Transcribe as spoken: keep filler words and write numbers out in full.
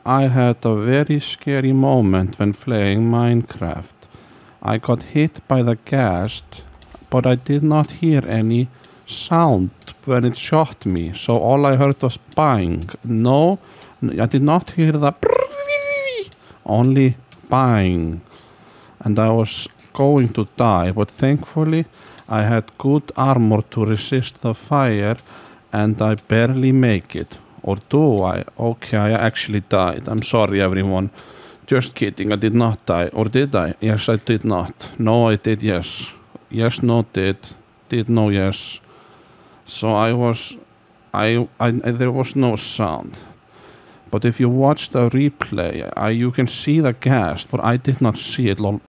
I had a very scary moment when playing Minecraft. I got hit by the ghast, but I did not hear any sound when it shot me, so all I heard was bang. No, I did not hear the only bang, and I was going to die, but thankfully I had good armor to resist the fire, and I barely make it. Or do I? Okay, I actually died. I'm sorry, everyone. Just kidding, I did not die. Or did I? Yes, I did not. No, I did, yes. Yes, no, did. Did, no, yes. So I was... I, I, there was no sound. But if you watch the replay, I, you can see the ghast, but I did not see it.